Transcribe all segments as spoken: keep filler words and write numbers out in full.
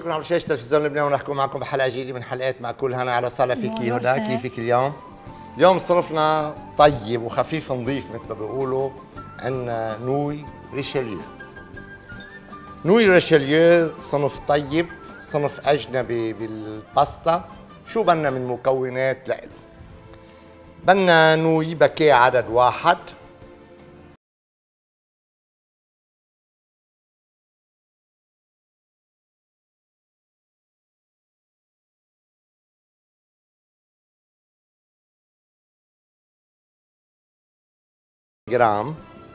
بكم على شاشة تلفزيون لبنان ونحكي معكم بحلقة جديدة من حلقات مع كل هنا. على وسهلا فيكي هدى، كيفك اليوم؟ اليوم صنفنا طيب وخفيف نظيف مثل ما بيقولوا. عندنا نوي ريشيليو. نوي ريشيليو صنف طيب، صنف أجنبي بالباستا. شو بدنا من مكونات لإله؟ بدنا نوي بكيه عدد واحد، جرام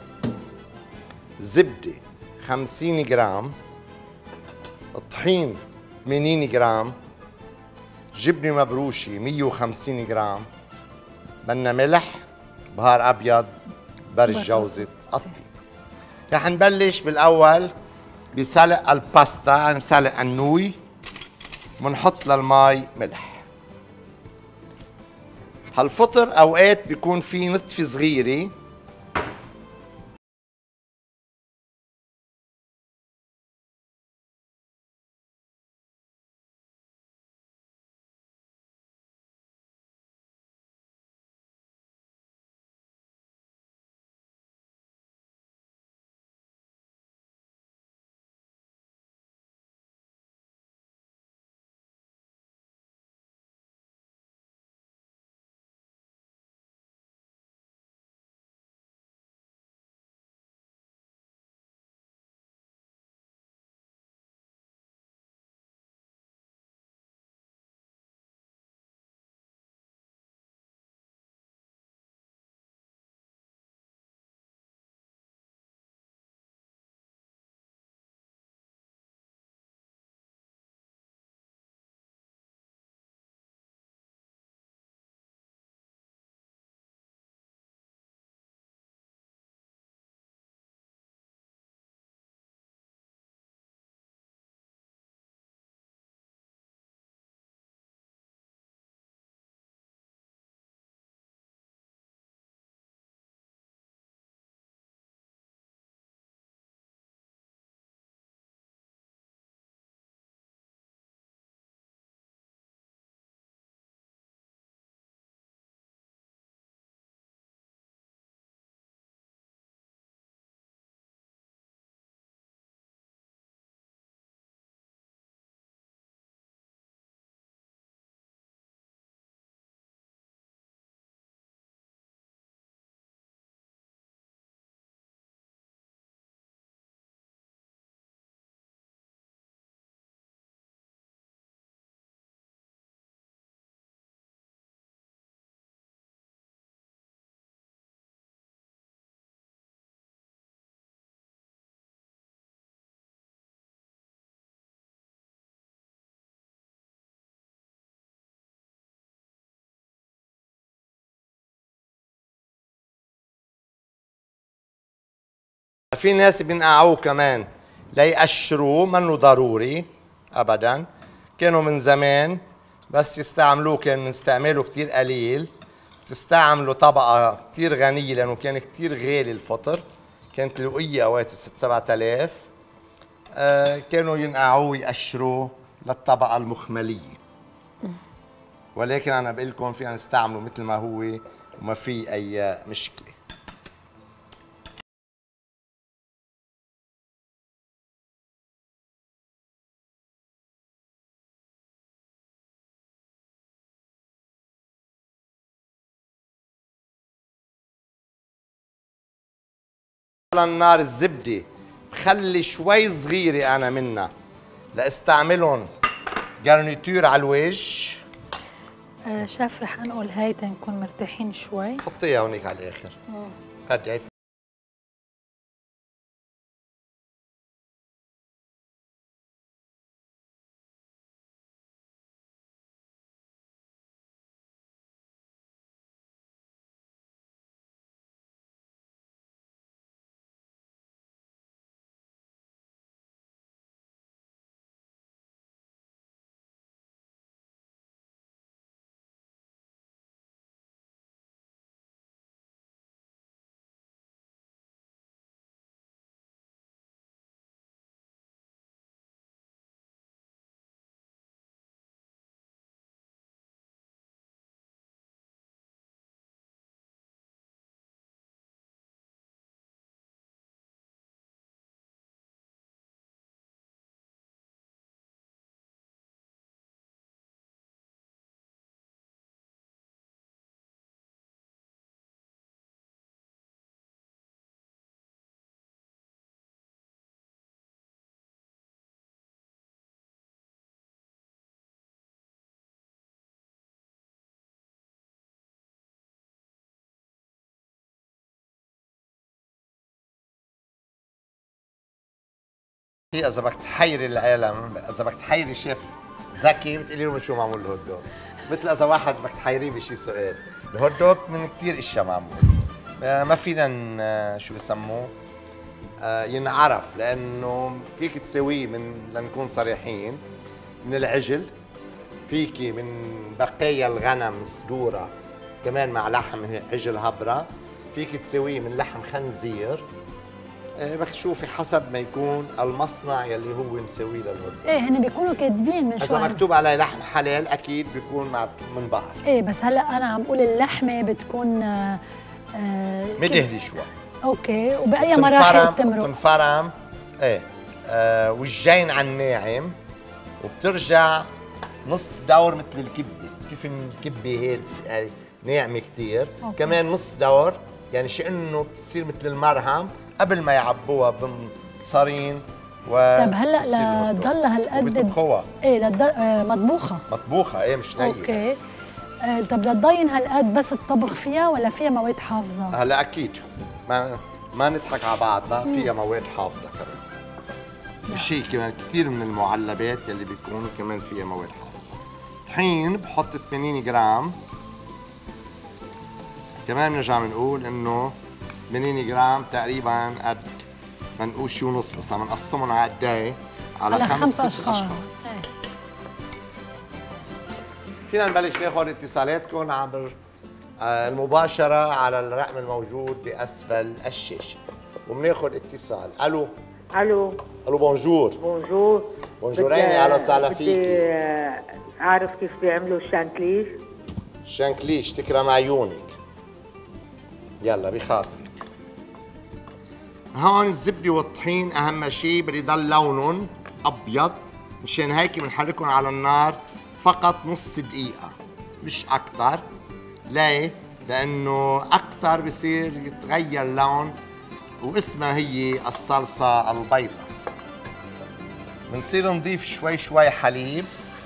زبدة خمسين جرام، الطحين ثمانين جرام، جبنة مبروشة مية وخمسين جرام، بدنا ملح، بهار أبيض، برش جوزة الطيب. رح نبلش بالأول بسلق الباستا، نسلق النوي ونحط للماء ملح. هالفطر أوقات بيكون في نطفة صغيرة في ناس بينقعوه كمان ليقشروه، منه ضروري ابدا. كانوا من زمان بس يستعملوه، كان من استعماله كتير قليل. تستعملوا طبقة كتير غنية لأنه كان كتير غالي الفطر، كانت الوقية أوقات بست سبعة آلاف. آه كانوا ينقعوه ويقشروه للطبقة المخملية، ولكن أنا بقول لكم فينا نستعمله مثل ما هو وما في أي مشكلة. على النار الزبدة بخلي شوي صغيرة أنا منها لاستعملهم جارنيتور على الوجه. آه شاف رح انقل هاي تنكون مرتاحين شوي. حطيها هونيك على الآخر. هدي هي اذا بدك تحيري العالم، اذا بدك تحيري شيف ذكي بتقولي له من شو معمول الهوت دوغ. مثل اذا واحد بدك تحيريه بشي سؤال، الهوت دوغ من كثير اشياء معمول. ما فينا ن- شو بسموه آه، ينعرف، لانه فيك تسويه من، لنكون صريحين، من العجل، فيكي من بقايا الغنم صدورة كمان مع لحم عجل هبرة، فيك تسويه من لحم خنزير. آه، بدك تشوفي حسب ما يكون المصنع يلي هو مسويه للهوت. ايه هن بيكونوا كاتبين من شو اذا عم- مكتوب عليه لحم حلال اكيد بيكون مع من بقر ايه بس هلا انا عم بقول اللحمه بتكون آه آه كيف- مدهلي شوي، اوكي، وباي مراحل بتمرق؟ بتنفرم. ايه آه والجين على الناعم، وبترجع نص دور مثل الكبه، كيف إن الكبه هيك آه، ناعمه كثير، كمان نص دور، يعني شأنه بتصير مثل المرهم قبل ما يعبوها بمصارين و طب هلا لتضلها هالقد بيطبخوها. ايه لتضل آه مطبوخه؟ مطبوخه، ايه مش نيه. اوكي. آه طب لتضين هالقد بس الطبخ فيها ولا فيها مواد حافظه؟ هلا اكيد ما ما نضحك على بعضنا، فيها مواد حافظه كمان. مش هيك، كمان كثير من المعلبات اللي بيكون كمان فيها مواد حافظه. طحين بحط ثمانين جرام، كمان بنرجع بنقول انه ثمانين جرام تقريبا قد ما نقول شو نص، مثلا بنقسمهم على قد ايه؟ على, على خمس خمس ست اشخاص, اشخاص. ايه. فينا نبلش ناخذ اتصالاتكم عبر آه، المباشرة على الرقم الموجود بأسفل الشاشة، وبناخذ اتصال. ألو. الو. ألو بونجور. بونجور. بونجوريني، أهلا وسهلا بدي فيكي. آه، اعرف كيف بيعملوا الشانكليش. شانكليش تكرم عيونك. يلا بخاطرك. هون الزبدة والطحين أهم شيء بدي يضل لونهم أبيض، مشان هيك بنحركهم على النار فقط نص دقيقة مش أكتر. ليه؟ لأنه أكتر بصير يتغير لون، واسمها هي الصلصة البيضاء. بنصير نضيف شوي شوي حليب،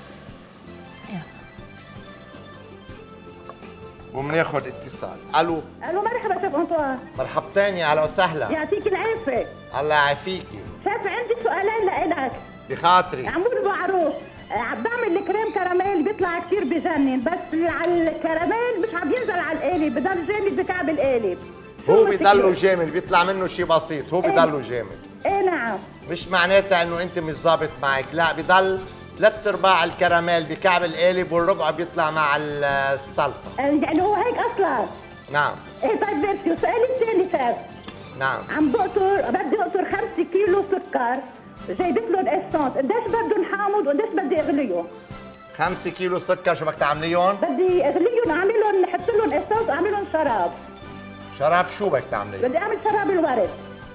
وبناخذ اتصال. الو. الو مرحبا شيف انطوان. مرحبتين، يا اهلا وسهلا. يعطيك العافيه. الله يعافيكي. شيف عندي سؤالين لإلك. بخاطري. عمود ابو عروس، آه، بعمل الكريم كراميل بيطلع كثير بجنن، بس على الكراميل مش عم ينزل على القالب، بضل جامد بكعب القالب. هو بيضلوا جامد، بيطلع منه شيء بسيط، هو بيضلوا جامد. ايه نعم. مش معناتها انه انت مش ظابط معك، لا، بضل ثلاث ارباع الكراميل بكعب القالب والربع بيطلع مع الصلصه. آه، يعني هو هيك اصلا. نعم. ايه طيب ميرسي. سؤالي الثاني شيف. نعم. عم بقطر بدي اقطر خمسة كيلو سكر، جايبت لهم اسانس، قديش بدهم حامض وقديش بدي اغليهم؟ خمسة كيلو سكر، شو بدك تعمليهم؟ بدي اغليهم، اعملهم، احط لهم اسانس واعملهم شراب. شراب شو بدك تعمليه؟ بدي اعمل شراب الورد.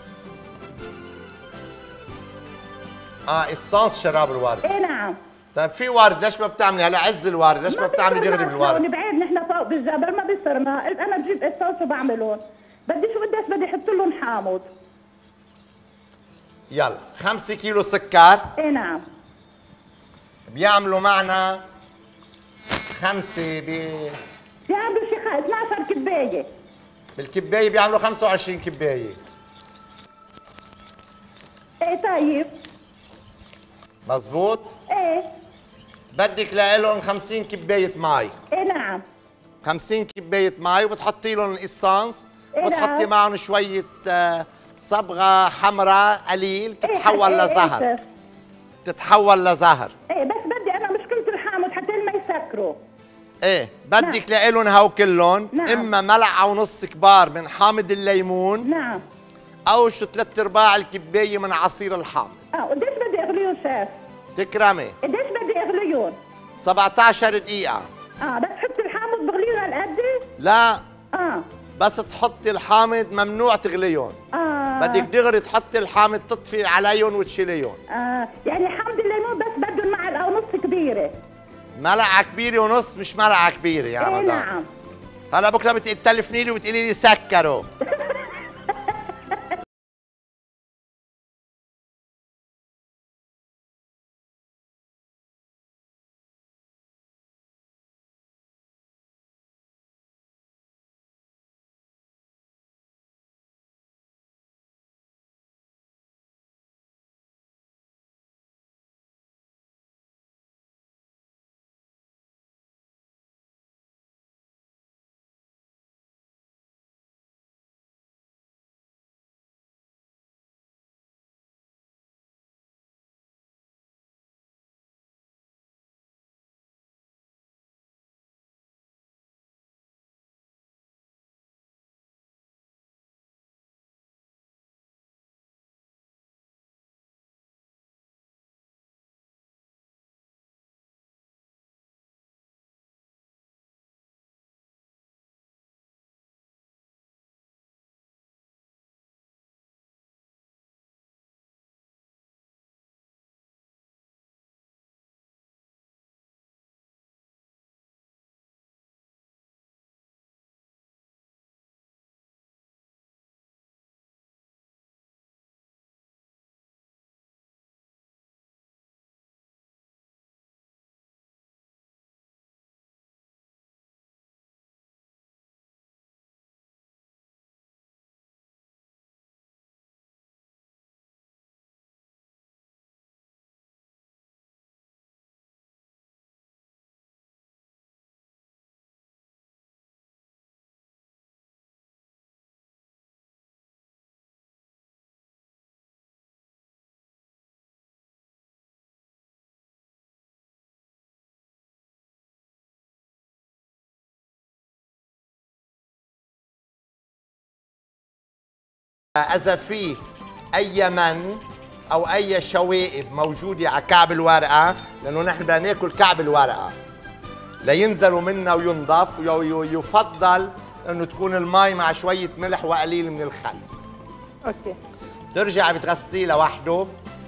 اه اسانس شراب الورد. ايه نعم. طيب في ورد، ليش ما بتعملي هلا عز الورد؟ ليش ما بتعملي دغري بالورد؟ بعيد نحن فوق بالجبل ما بيصيرنا، قلت انا بجيب اسانس وبعملهم. بدي شو قديش بدي احط لهم حامض؟ يلا خمسة كيلو سكر. ايه نعم. بيعملوا معنا خمسة ب بيعملوا شي اثنعش كبايه. بالكباية بيعملوا خمسة وعشرين كباية. ايه طيب. مزبوط؟ ايه. بدك لهم خمسين كباية مي. ايه نعم. خمسين كباية مي، وبتحطي لهم الإسانس، إيه وبتحطي نعم. معهم شوية آه، صبغة حمراء قليل تتحول إيه لزهر. إيه تتحول لزهر. ايه بس بدي انا مشكلة الحامض حتى ما يسكروا. ايه بدك لهم هاو كلهم. نعم. اما ملعقة ونص كبار من حامض الليمون. نعم. او شو ثلاث ارباع الكباية من عصير الحامض. اه قديش بدي اغليهم شيف؟ تكرمي. قديش بدي اغليهم؟ سبعطعش دقيقة. اه بس حط الحامض بغليهم هالقد؟ لا. اه. بس تحطي الحامض، ممنوع تغليهم. اه بدك دغري تحطي الحامض، تطفي عليهم وتشيليهم. اه يعني حامض الليمون بس بدهم معلقة ونص كبيرة. ملعقة كبيرة ونص، مش ملعقة كبيرة يا ايه رمضان. نعم. هلا بكره بتلفني لي وتقولي لي سكروا. اذا في اي من او اي شوائب موجوده على كعب الورقه، لانه نحن بدنا ناكل كعب الورقه لينزلوا منها وينضف، ويفضل انه تكون المي مع شويه ملح وقليل من الخل. اوكي. بترجعي بتغسليه لوحده،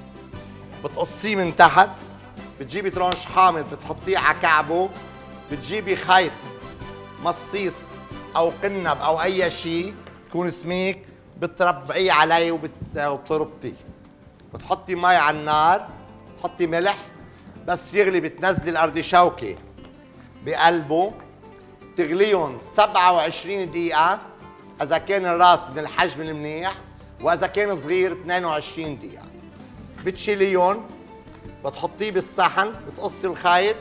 بتقصيه من تحت، بتجيبي ترونش حامض بتحطيه على كعبه، بتجيبي خيط مصيص او قنب او اي شيء يكون سميك، بتربعيه عليه وبتربطيه. بتحطي مي على النار، بتحطي ملح، بس يغلي بتنزلي الارضشوكه بقلبه، تغليهم سبعة وعشرين دقيقة إذا كان الراس من الحجم المنيح، وإذا كان صغير اثنين وعشرين دقيقة. بتشيليهم، بتحطيه بالصحن، بتقصي الخيط،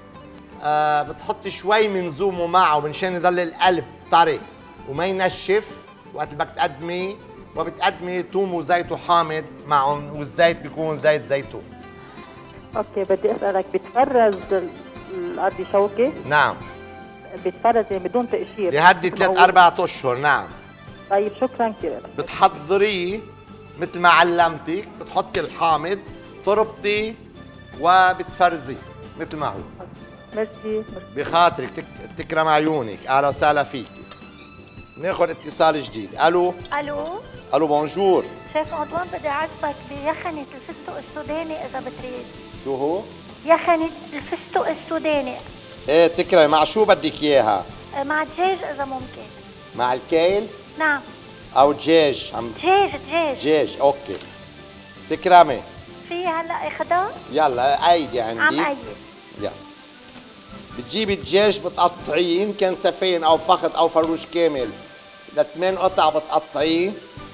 آه بتحطي شوي من زومه معه منشان يضل القلب طري وما ينشف وقت بدك تقدميه، وبتقدمي ثوم وزيت وحامض معهم، والزيت بيكون زيت زيتون. اوكي، بدي اسالك، بتفرز الارضشوكه؟ نعم. بتفرز بدون تقشير؟ بيهدي ثلاث أربعة أشهر. نعم. طيب شكرا كثير. بتحضريه مثل ما علمتك، بتحطي الحامض، تربطي وبتفرزيه مثل ما هو. ميرسي. بخاطرك، تك... تكرم عيونك. اهلا وسهلا فيكي. ناخذ اتصال جديد. الو. الو. الو بونجور. شيف انطوان، بدي اعزبك بيخنة الفستق السوداني اذا بتريد. شو هو؟ يخنة الفستق السوداني. ايه تكرمي، مع شو بدك اياها؟ مع دجاج اذا ممكن. مع الكيل؟ نعم. او دجاج؟ عم دجاج دجاج. دجاج، اوكي. تكرمي. في هلا اخدها؟ يلا ايدي عندي. عم ايد. يلا. بتجيبي الدجاج بتقطعيه، يمكن سفين او فخذ او فروج كامل، لثمان قطع بتقطعيه،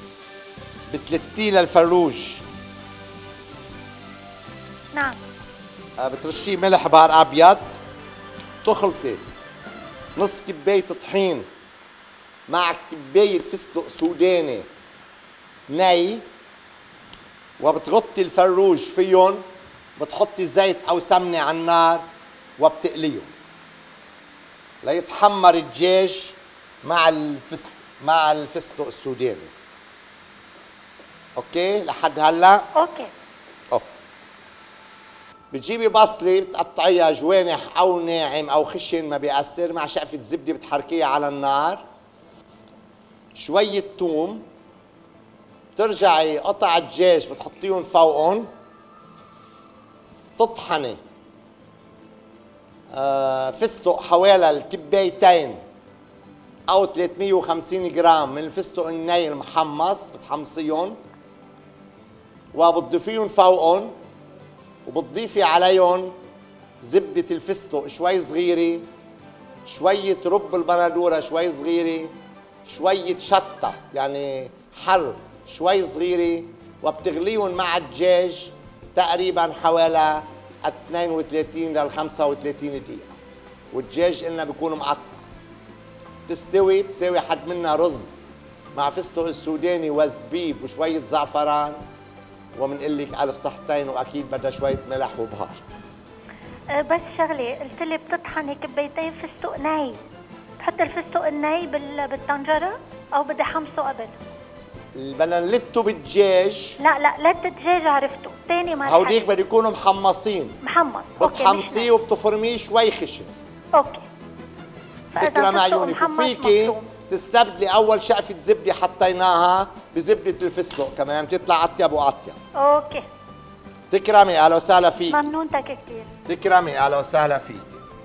بتلتيه للفروج. نعم. بترشيه ملح بار ابيض، تخلطي نص كبايه طحين مع كبايه فستق سوداني ني، وبتغطي الفروج فيهم، بتحطي زيت او سمنه على النار وبتقليهم ليتحمر الدجاج مع الفستق مع الفستق السوداني. اوكي لحد هلا؟ اوكي. اوكي. بتجيبي بصله بتقطعيها جوانح او ناعم او خشن ما بيأثر، مع شقفه زبده بتحركيها على النار، شويه ثوم، بترجعي قطع الدجاج بتحطيهم فوقهم، تطحني آه فستق حوالي الكبايتين او ثلاثمية وخمسين جرام من الفستق الني المحمص، بتحمصيهم وبتضيفيهم فوقهم، وبتضيفي عليهم زبدة الفستق شوي صغيرة، شوية رب البندورة شوي صغيرة، شوية شطة يعني حر شوي صغيرة، وبتغليهم مع الدجاج تقريبا حوالي اثنين وثلاثين ل خمسة وثلاثين دقيقة، والدجاج قلنا بيكون مقطع. تستوي، بتساوي حد منها رز مع فستق السوداني والزبيب وشوية زعفران، ومنقول لك ألف صحتين، وأكيد بدها شوية ملح وبهار. أه بس شغلة، قلت لي بتطحني كبايتين فستق ني، بحط الفستق الني بالطنجرة أو بدي حمصه قبل؟ بدنا نلته بالدجاج. لا لا، لت الدجاج عرفته، ثاني ما هوديك بده يكونوا محمصين. محمص. بتحمصيه وبتفرميه شوي خشن. اوكي. فكرة مع عيونك. وفيكي تستبدلي اول شقفة زبدة حطيناها بزبدة الفستق كمان، بتطلع اطيب واطيب. اوكي. تكرمي، اهلا وسهلا فيك. ممنونتك كثير. تكرمي، اهلا وسهلا فيك.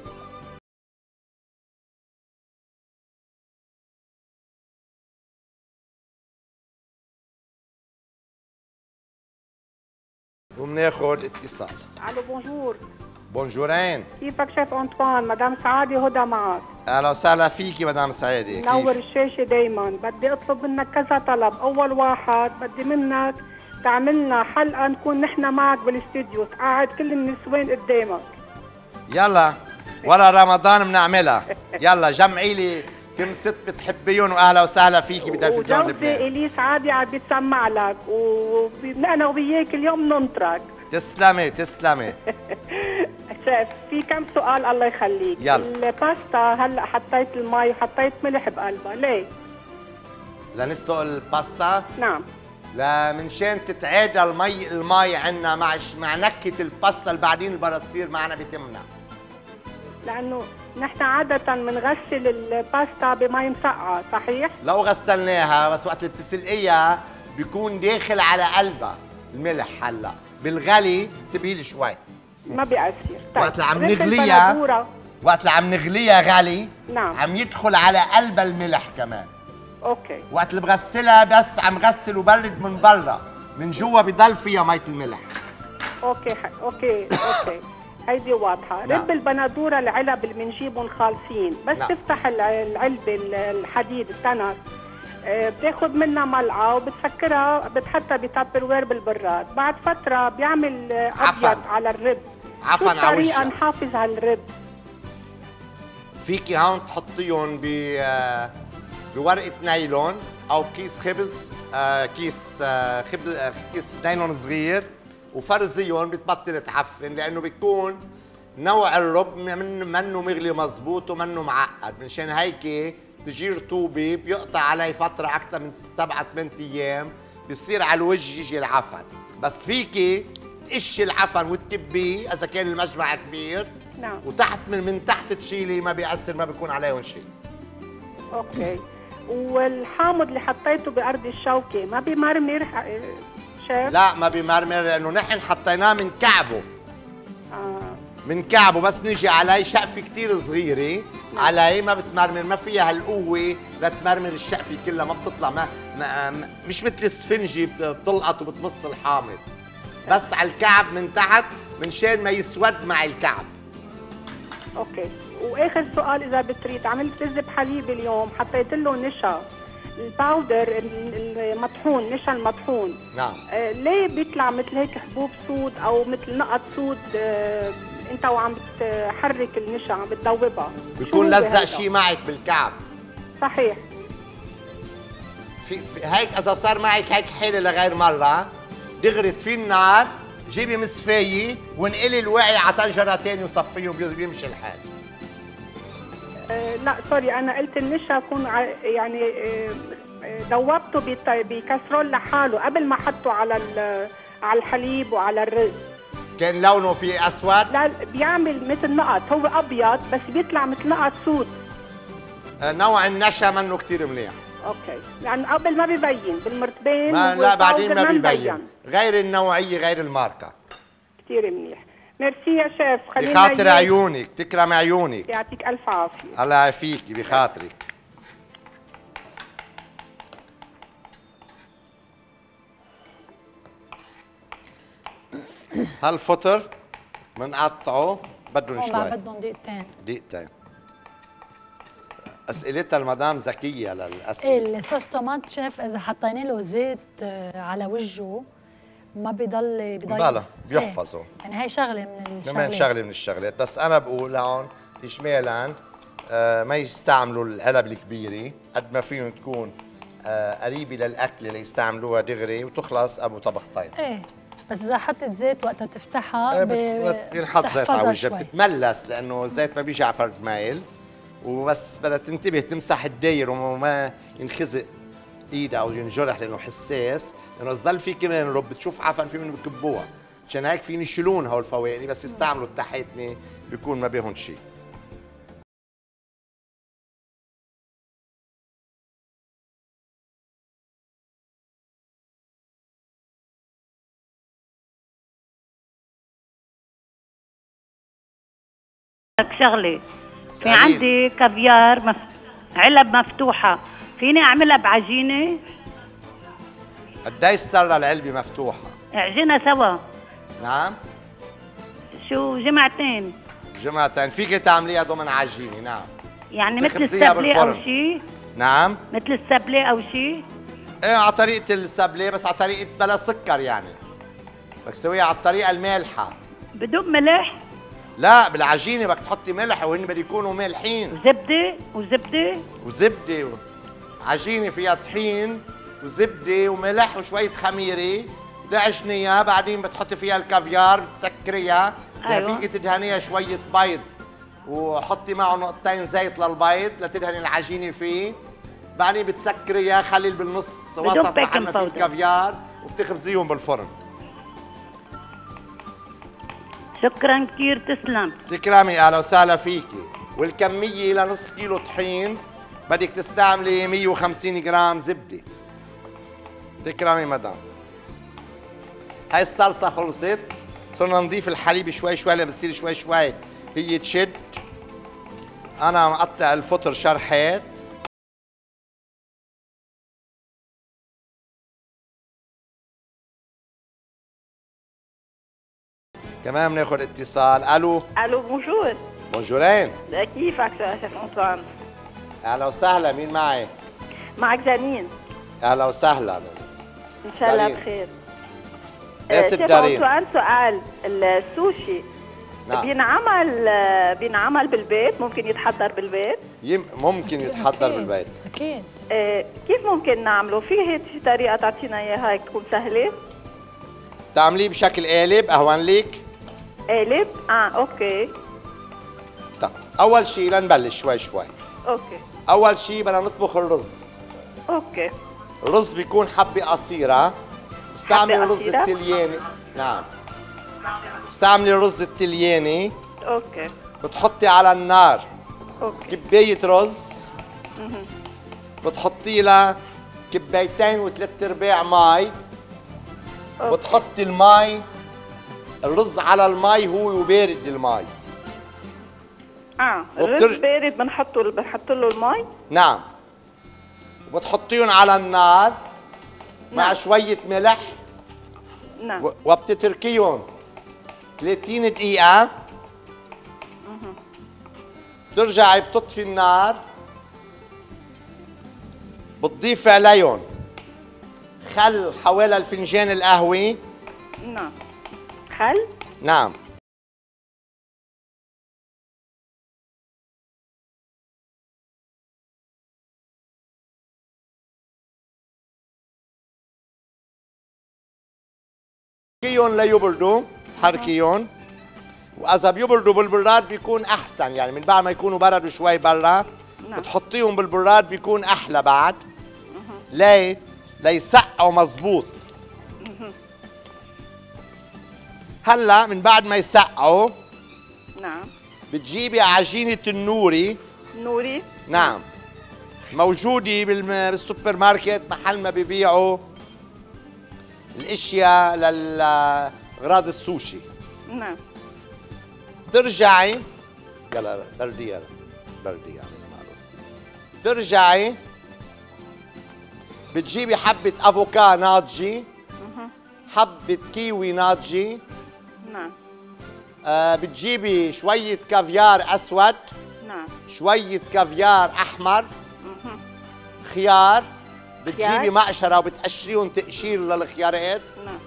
وبناخذ اتصال. الو بونجور. بونجورين. كيفك شيف انطوان؟ مدام سعاده هدى معك. اهلا وسهلا فيكي مدام سعاده. منور الشاشه دايما. بدي اطلب منك كذا طلب. اول واحد بدي منك تعملنا حلقه نكون نحن معك بالاستديو، تقعد كل النسوان قدامك. يلا ورا رمضان بنعملها. يلا جمعي لي كم ست بتحبيهم، واهلا وسهلا فيكي بتلفزيون لبنان. وجوزي اليس عادي عم بتسمع لك، وانا وياك اليوم ننطرك. تسلمي تسلمي. شيف في كم سؤال الله يخليك. يلا. الباستا هلا حطيت المي وحطيت ملح بقلبها، ليه؟ لنسلق الباستا؟ نعم. لا منشان تتعادل المي المي عندنا مع مع نكهه الباستا اللي بعدين اللي بدها تصير معنا بتمنا. لانه نحن عاده بنغسل الباستا بمي مسقعه، صحيح؟ لو غسلناها بس وقت اللي بتسلقيها بيكون داخل على قلبها الملح. هلا بالغلي تبيل شوي ما بيأثر. طيب. وقت اللي عم نغليها وقت اللي عم نغليها غلي نعم. عم يدخل على قلبها الملح كمان. اوكي. وقت اللي بغسلها بس عم غسل وبرد من برا، من جوا بضل فيها مية الملح. اوكي ح... اوكي اوكي هيدي واضحه. نعم. رب البندوره العلب اللي بنجيبهم خالصين، بس نعم. تفتح العلبه الحديد التنس، بتاخذ منها ملعقه وبتسكرها بتحطها بتابر وير بالبراد، بعد فتره بيعمل ابيض على الرب. عفن على وجهها. طريقه نحافظ على الرب؟ فيكي هون تحطيهم ب بورقه نايلون او كيس خبز، آه كيس آه خبز آه كيس نايلون صغير وفرزيهم بتبطل تعفن، لانه بيكون نوع الرب من منه مغلي مزبوط ومنه معقد. منشان هيك تجي رطوبه بيقطع علي فتره اكثر من سبعة ثمان ايام بيصير على الوجه يجي العفن. بس فيكي تقشي العفن وتكبيه اذا كان المجمع كبير. نعم. وتحت من من تحت تشيلي ما بيأثر، ما بيكون عليهم شيء. اوكي. والحامض اللي حطيته بارض الشوكه ما بيمرمر شيف؟ لا ما بيمرمر لانه نحن حطيناه من كعبه. آه. من كعبه بس نيجي عليه شقفه كثير صغيره. نعم. عليه ما بتمرمر، ما فيها هالقوه لتمرمر الشقفه كلها، ما بتطلع ما, ما مش مثل السفنجي بتلقط وبتمص الحامض. بس على الكعب من تحت منشان ما يسود مع الكعب. اوكي. واخر سؤال اذا بتريد، عملت رز بحليب اليوم حطيت له نشا الباودر المطحون، نشا المطحون. نعم. آه ليه بيطلع مثل هيك حبوب سود او مثل نقط سود آه انت وعم بتحرك النشا عم بتذوبها؟ بيكون لزق شيء معك بالكعب. صحيح. في, في هيك اذا صار معك هيك حاله لغير مره دغري في النار جيبي مصفايه وانقلي الوعي على طنجره ثانيه وصفيه وبيمشي الحال. أه لا سوري، انا قلت النشا يكون يعني أه ذوبته بكسرول لحاله قبل ما احطه على على الحليب وعلى الرز. كان لونه فيه اسود؟ لا بيعمل مثل نقط، هو ابيض بس بيطلع مثل نقط سود. أه نوع النشا منه كثير منيح. اوكي، يعني قبل ما بيبين بالمرتبين. لا بعدين ما بيبين، غير النوعيه غير الماركه. كثير منيح. ميرسي يا شيف. خلينا بخاطر عيونك، تكرم عيونك. يعطيك الف عافيه. الله يعافيكي بخاطرك. هالفطر بنقطعه بدهم شوي. بدهم دقيقتين. دقيقتين. اسئلتها المدام ذكيه للاسئله. ايه الصوص طماط شيف اذا حطينا له زيت على وجهه ما بضل بضل بلا بيحفظوا. ايه. يعني هي شغله من الشغلات. كمان شغله من الشغلات، بس انا بقول هون اجمالا آه ما يستعملوا العلب الكبيره قد ما فيهم تكون آه قريبه للاكل اللي يستعملوها دغري وتخلص ابو طبختين. ايه بس اذا حطيت زيت وقتها تفتحها آه بينحط زيت على وجهها بتتملس لانه الزيت ما بيجي على فرد مايل، وبس بدها تنتبه تمسح الداير وما ينخزق ايدها او ينجرح لانه حساس، لانه اذا ضل في كمان رب بتشوف عفن في منه بكبوها، عشان هيك فين يشيلون هول الفواكه بس يستعملوا التحيتني بيكون ما بيهون شيء. شغله في عندي كافيار مف... علب مفتوحه، فيني اعملها بعجينه؟ قديش صار العلبه مفتوحه؟ اعجنها سوا. نعم. شو جمعتين؟ جمعتين فيك تعمليها ضمن عجينه. نعم. يعني مثل السبلة او شيء؟ نعم. مثل السبلة او شيء؟ ايه على طريقه السبلة بس على طريقه بلا سكر، يعني بدك تسويها على الطريقه المالحه. بدون ملح؟ لا بالعجينه بدك تحطي ملح وهن بدهم يكونوا مالحين. زبده وزبده وزبده و... عجينه فيها طحين وزبده وملح وشويه خميره، تعجنيها بعدين بتحطي فيها الكافيار بتسكريها. أيوة. فيك تدهنيها شويه بيض وحطي معه نقطتين زيت للبيض لتدهني العجينه فيه، بعدين بتسكريها خليل بالنص بدون وسط بيكنج محلنا في باودر. الكافيار وبتخبزيهم بالفرن. شكرا كثير، تسلم. تكرمي، اهلا وسهلا فيكي. والكميه لنص كيلو طحين بدك تستعملي مية وخمسين جرام زبده. تكرمي مدام. هاي الصلصه خلصت، صرنا نضيف الحليب شوي شوي لما بتصير شوي شوي هي تشد. انا مقطع الفطر شرحات. كمان بناخذ اتصال. الو. الو بونجور. بونجورين. كيفك شيف انطوان؟ اهلا وسهلا، مين معي؟ معك جنين. اهلا وسهلا. ان شاء الله دارين. بخير. ايه شيف ست دارين؟ انطوان سؤال، السوشي نعم. بينعمل بينعمل بالبيت؟ ممكن يتحضر بالبيت؟ يم ممكن يتحضر أكيد. بالبيت. اكيد. آه، كيف ممكن نعمله؟ في هيك شي طريقه تعطينا اياها هيك تكون سهله؟ تعمليه بشكل قالب اهون ليك؟ قالب؟ اه اوكي. طيب اول شيء لنبلش شوي شوي. اوكي اول شيء بدنا نطبخ الرز. اوكي. الرز بيكون حبه قصيره. استعملي حبة الرز قصيرة؟ التلياني. نعم. استعملي الرز التلياني. اوكي بتحطي على النار اوكي. كبايه رز. بتحطي لها كبايتين وثلاث ارباع مي. بتحطي المي، الرز على المي هو وبارد المي. اه وبتر- الرز بارد بنحطه بنحط له المي؟ نعم. وبتحطيهم على النار مع نعم. شوية ملح نعم. و- وبتتركيهم ثلاثين دقيقة. بترجعي بتطفي النار، بتضيفي عليهم خل حوالي الفنجان القهوي. نعم. خل؟ نعم. حركيهم ليبردوا، حركيهم. واذا بيبردوا بالبراد بيكون احسن، يعني من بعد ما يكونوا بردوا شوي برا نعم. بتحطيهم بالبراد بيكون احلى بعد. ليه؟ ليسقوا مزبوط. هلا من بعد ما يسقعوا نعم. بتجيبي عجينة النوري. نوري؟ نعم. موجودة بالم- بالسوبر ماركت، محل ما بيبيعوا الاشياء للاغراض السوشي. نعم. ترجعي يلا بردي يلا بردي يعني معروف. ترجعي بتجيبي حبة افوكا ناضجة، حبة كيوي ناضجة. نعم. آه بتجيبي شوية كافيار اسود، نعم. شوية كافيار احمر، خيار. بتجيبي خيار. مقشرة وبتقشريهم تقشير للخيارات. نعم.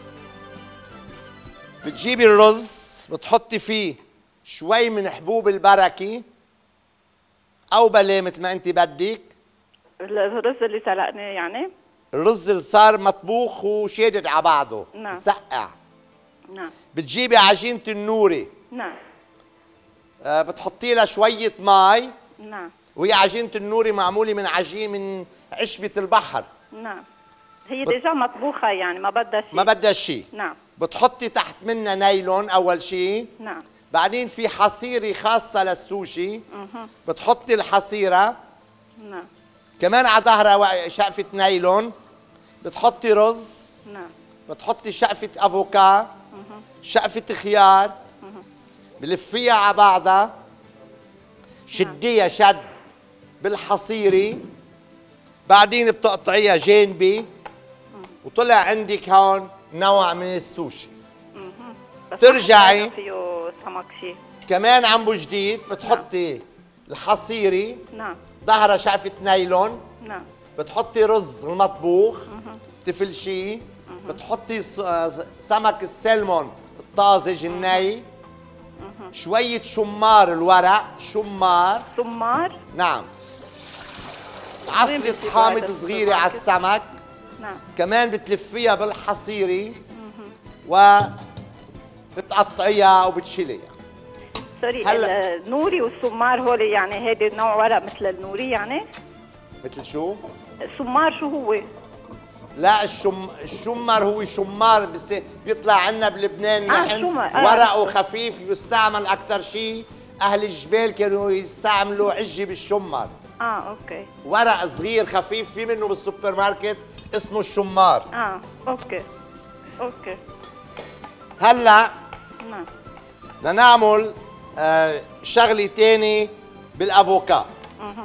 بتجيبي الرز بتحطي فيه شوي من حبوب البركة أو بلاه مثل ما أنت بدك. الرز اللي سلقناه يعني؟ الرز اللي صار مطبوخ وشادد على بعضه. نعم. مسقع. نعم. بتجيبي عجينة النوري. نعم. آه بتحطي لها شوية مي. نعم. وهي عجينة النوري معمولة من عجين من عشبة البحر. نعم. هي ديجا مطبوخة يعني ما بدها شيء؟ ما بدها شيء. نعم. بتحطي تحت منها نايلون أول شيء. نعم. بعدين في حصيرة خاصة للسوشي. بتحطي الحصيرة. نعم. كمان على ظهرها شقفة نايلون. بتحطي رز. نعم. بتحطي شقفة افوكا، شقفة خيار. بلفيها على بعضها، شديها شد بالحصيرة. بعدين بتقطعيها جانبي وطلع عندك هون نوع من السوشي. بس ترجعي. ما فيه سمك شيء. كمان عمبو جديد بتحطي الحصيرة نعم. ظهرها شقفة نايلون. نعم. بتحطي رز المطبوخ تفلشيه. بتحطي س- سمك السلمون الطازج الني. شوية شمار الورق، شمار. سمار؟ نعم. وين عصرة بتجيبوا حامض هذا صغيرة على السوبر السمك. نعم. كمان بتلفيها بالحصيرة و بتقطعيها وبتشيليها. سوري هلا. النوري والسمار هول يعني هيدي نوع ورق مثل النوري يعني؟ مثل شو؟ سمار شو هو؟ لا الشم الشمر هو شمار بس بيطلع عنا بلبنان آه، نحن شمر. آه. ورقه خفيف يستعمل اكثر شيء. اهل الجبال كانوا يستعملوا عجه بالشمر. اه اوكي. ورق صغير خفيف في منه بالسوبر ماركت اسمه الشمار. اه اوكي اوكي. هلا نعم. بدنا نعمل آه شغله ثانيه بالافوكا. اها.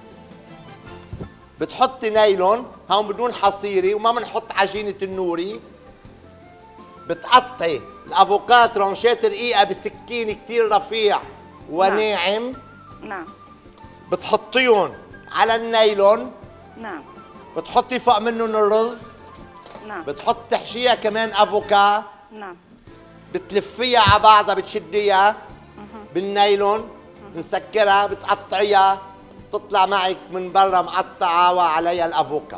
بتحطي نايلون هون بدون حصيره وما بنحط عجينه النوري. بتقطعي الافوكا ترانشات رقيقه بسكين كثير رفيع وناعم. نعم. بتحطيهم على النايلون. نعم. بتحطي فوق منهم الرز. نعم. بتحط تحشيها كمان افوكا. نعم. بتلفيها على بعضها بتشديها بالنايلون. بنسكرها بتقطعيها تطلع معك من برا مقطعه وعليها الافوكا.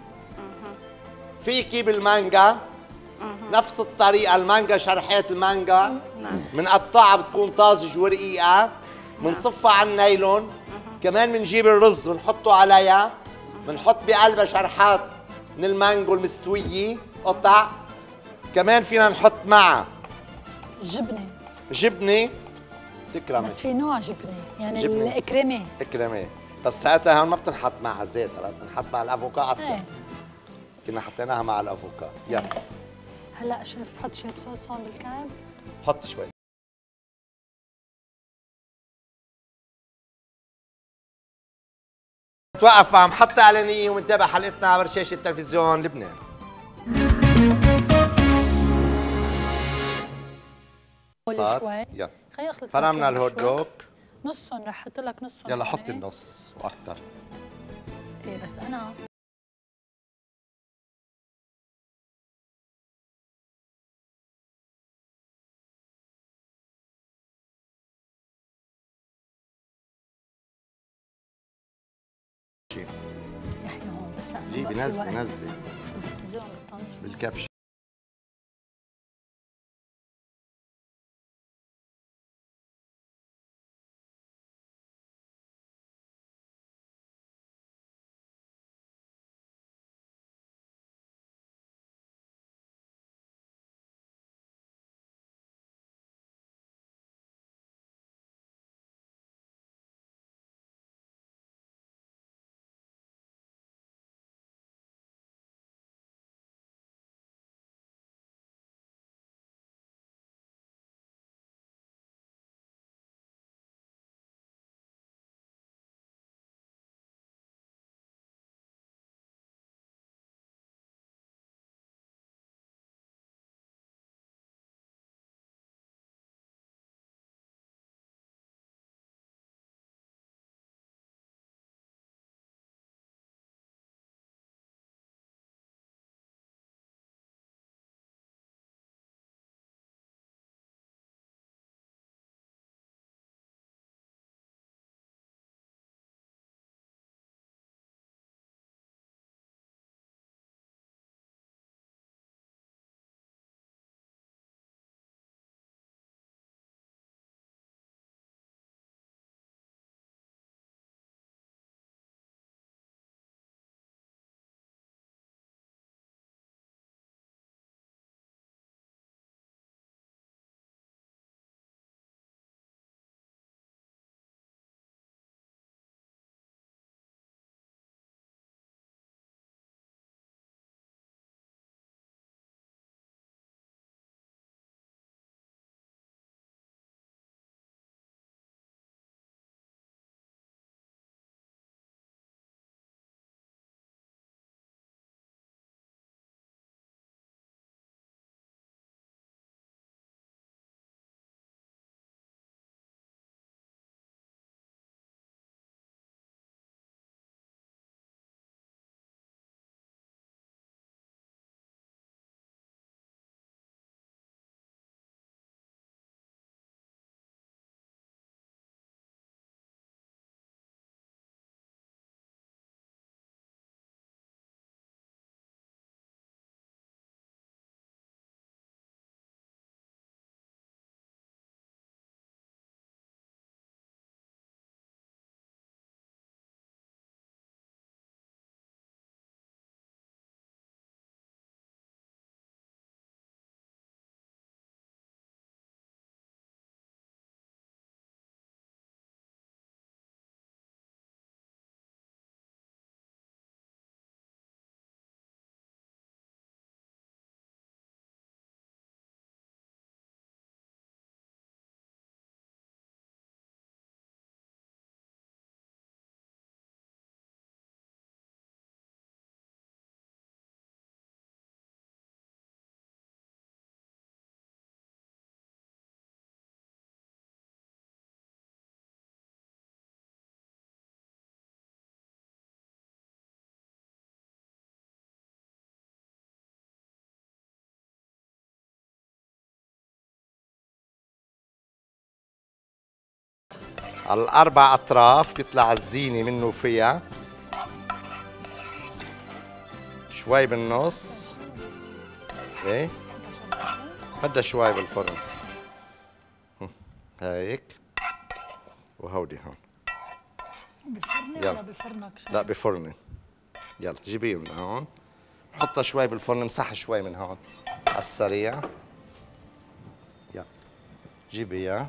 فيكي بالمانجا نفس الطريقه. المانجا شرحات المانجا بنقطعها بتكون طازج ورقيقه. بنصفها على النايلون. كمان بنجيب الرز بنحطه عليها. بنحط بقلبها شرحات من المانجو المستويه قطع. كمان فينا نحط معها جبنه جبنه. تكرمي بس في نوع جبنه يعني جبنة. الاكريمه. اكرمي بس ساعتها هون ما بتنحط معها زيت. هلا بتنحط مع الافوكا اطلع. ايه كنا حطيناها مع الافوكا. يلا هلا شيف حط شويه صوص هون بالكعب. حط شوي. توقف عم حط اعلانيه ومنتابع حلقتنا عبر شاشه تلفزيون لبنان. صات يلا خليني اخلط فرمنا الهوت دوغ. نصهم رح احط لك نصهم. يلا هون. حطي النص واكثر. ايه بس انا يحيى هون بس لا جيبي نزلي نزلي نزلهم بالطنجره بالكبش. على الاربع اطراف بيطلع الزينه منه فيها شوي بالنص. اوكي بدها شوي بالفرن هيك، وهودي هون بفرني ولا بفرنك؟ لا بفرني. يلا جيبيه من هون، حطها شوي بالفرن، امسحها شوي من هون على السريع. يلا جيبيها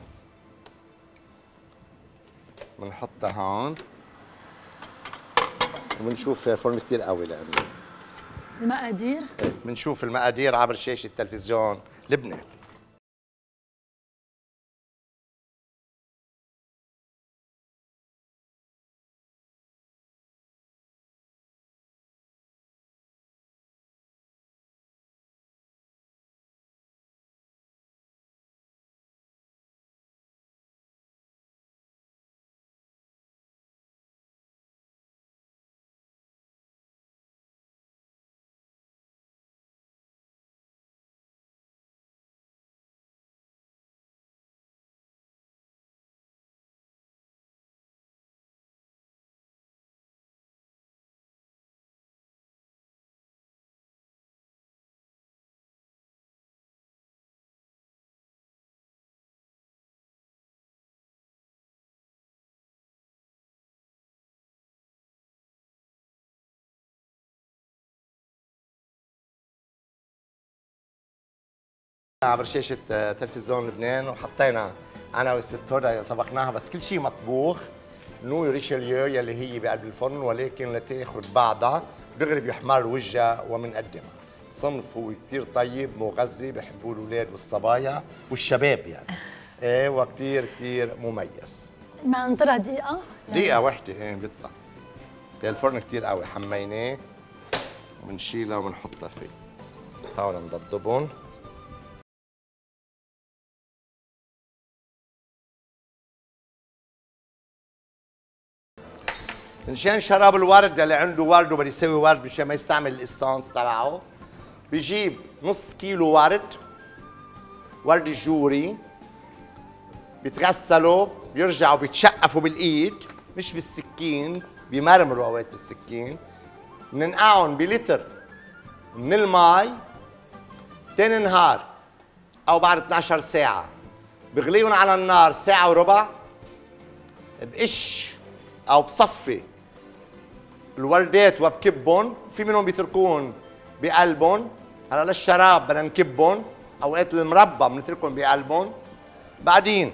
بنحطها هون وبنشوف الفرن كثير قوي لانه المقادير. ايه بنشوف المقادير عبر شاشة تلفزيون لبنان. عبر شاشة تلفزيون لبنان، وحطينا أنا والست هدى طبخناها، بس كل شيء مطبوخ. نو ريشيليو يلي هي بقلب الفرن، ولكن لتاخذ بعضها دغري بيحمر وجهها وبنقدمها. صنف هو كثير طيب مغذي، بحبوه الأولاد والصبايا والشباب يعني. إيه وكثير كثير مميز. ما ننطرها دقيقة؟ دقيقة واحدة ايه بيطلع. الفرن كثير قوي، حميناه وبنشيلها وبنحطها فيه. هون نضبضبهم. مشان شراب الورد اللي عنده ورد وبده يسوي ورد مشان ما يستعمل الاسانس تبعه، بيجيب نص كيلو ورد، ورد الجوري، بيتغسلوا بيرجعوا بيتشقفوا بالايد مش بالسكين، بيمرمروا اوقات بالسكين، بننقعهم بلتر من المي تاني نهار او بعد اثنعش ساعة، بغليهم على النار ساعة وربع، بقش او بصفي الوردات وبكبهم، في منهم بيتركوهم بقلبهم. هلا للشراب بدنا نكبهم، اوقات المربى بنتركهم بقلبهم. بعدين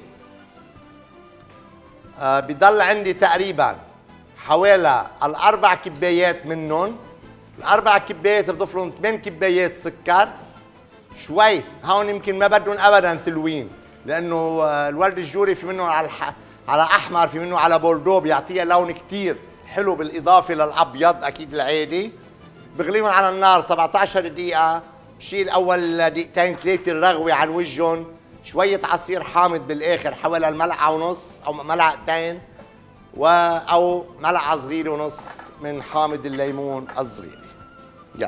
آه بضل عندي تقريبا حوالي الاربع كبايات منهم. الاربع كبايات بضيف لهم ثمان كبايات سكر شوي، هون يمكن ما بدهم ابدا تلوين، لانه آه الورد الجوري في منه على الح... على احمر، في منه على بوردو، بيعطيها لون كثير حلو بالاضافه للابيض اكيد العادي. بغليهم على النار سبعطعش دقيقه، بشيل اول دقيقتين ثلاثه الرغوه عن وجههم، شويه عصير حامض بالاخر حوالي الملعقه ونص او ملعقتين، و او ملعقه صغيره ونص من حامض الليمون الصغير. يلا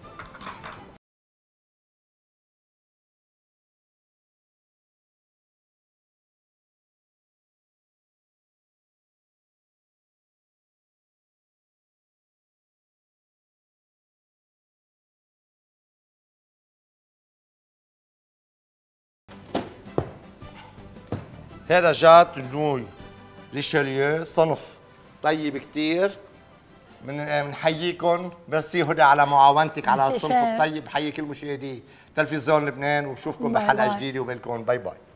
هذا جات نوي ريشيليو، صنف طيب كثير. بنحييكم، ميرسي هدى على معاونتك على الصنف الطيب. بحيي كل مشاهدي تلفزيون لبنان، وبشوفكم بحلقه جديده، وبالكم باي باي.